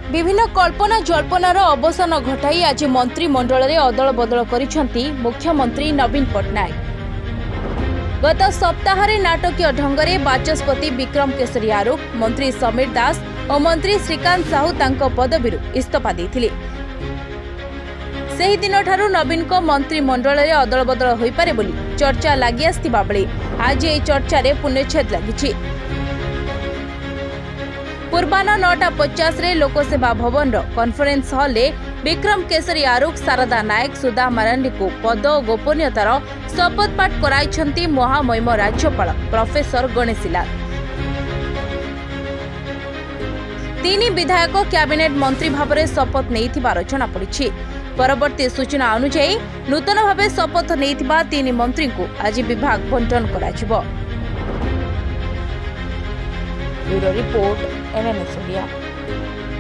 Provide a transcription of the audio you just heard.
विभिन्न कल्पना जल्पनार अवसान घटाई आज मंत्रिमंडल में अदल बदल करिसेंती मुख्यमंत्री नवीन पट्टनायक। गत सप्ताह नाटकीय ढंगरे बाचस्पति विक्रम केसरी आरूख, मंत्री समीर दास और मंत्री श्रीकांत साहू तांको पदवी इस्तीफा देथिले। सेही दिन ठारू नवीन को मंत्रिमंडल में अदल बदल होई पारे बोली चर्चा लागि आस्तिबा बेले आज ए चर्चा रे पुण्यछेद लागिछि। पूर्वाह्न 9:50 रे लोकसेवा भवन कॉन्फ्रेंस हॉल रे विक्रम केसरी आरूख, शारदा नायक, सुधा मारांडी को पद और गोपनीयतार शपथ पाठ कराइछंती महामहिम राज्यपाल प्रोफेसर गणेशीलाल। 3 विधायक कैबिनेट मंत्री भाव शपथ नहीं जनापड़ी। परवर्ती सूचना अनुसार नूतन भाव शपथ नहीं 3 मंत्री को आज विभाग बंटन करा। Bureau report MNS Odia.